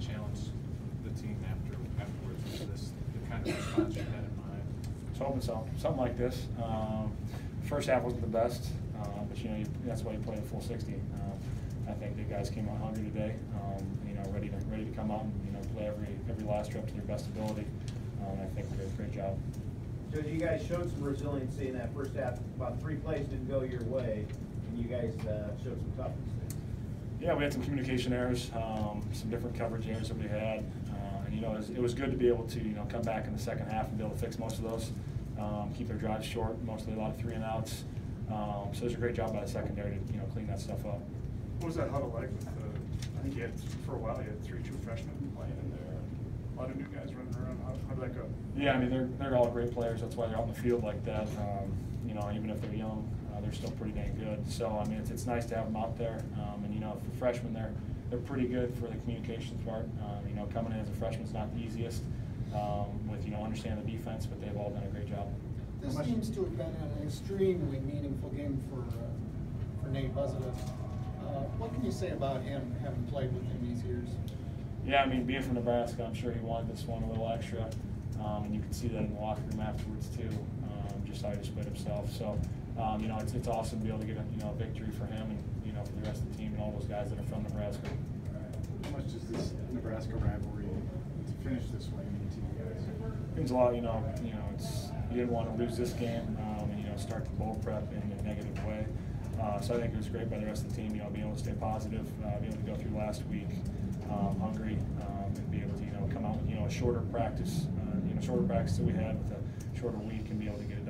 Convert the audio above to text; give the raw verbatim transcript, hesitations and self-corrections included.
challenge the team after afterwards? Was this the kind of response you had in mind? I was hoping so, something like this. Um, first half wasn't the best, uh, but you know you, that's why you play the full sixty. Um, I think the guys came out hungry today, um, you know, ready to ready to come out and you know play every every last rep to their best ability. Um, I think we did a great job. So you guys showed some resiliency in that first half. About three plays didn't go your way, and you guys uh, showed some toughness there. Yeah, we had some communication errors, um, some different coverage errors that we had, uh, and you know it was, it was good to be able to you know come back in the second half and be able to fix most of those, um, keep their drives short, mostly a lot of three and outs. Um, so it was a great job by the secondary to you know clean that stuff up. What was that huddle like? With the, I think you had for a while you had three true freshmen playing in there, and a lot of new guys running around. How how did that go? Yeah, I mean they're they're all great players. That's why they're out in the field like that. Um, you know, even if they're young, uh, they're still pretty dang good. So I mean, it's it's nice to have them out there. Um, and you know, for freshmen, they're they're pretty good for the communications part. Um, you know, coming in as a freshman is not the easiest um, with you know understanding the defense, but they've all done a great job. This seems to have been an extremely meaningful game for uh, for Nate Buzeta. Uh, what can you say about him, having played with him these years? Yeah, I mean, being from Nebraska, I'm sure he wanted this one a little extra, um, and you can see that in the locker room afterwards too, um, just how he displayed himself. So, um, you know, it's it's awesome to be able to get a you know a victory for him and you know for the rest of the team and all those guys that are from Nebraska. How much does this Nebraska rivalry to finish this way mean to you guys? It means a lot, you know. You know, it's you didn't want to lose this game, um, and you know start the bowl prep in a negative way. Uh, so I think it was great by the rest of the team, you know, being able to stay positive, uh, being able to go through last week um, hungry, um, and be able to, you know, come out with, you know, a shorter practice, uh, you know, shorter practice that we had with a shorter week and be able to get it